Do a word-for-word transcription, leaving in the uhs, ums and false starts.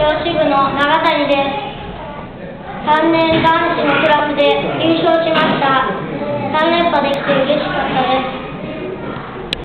洋支部の永谷です。さんねん男子の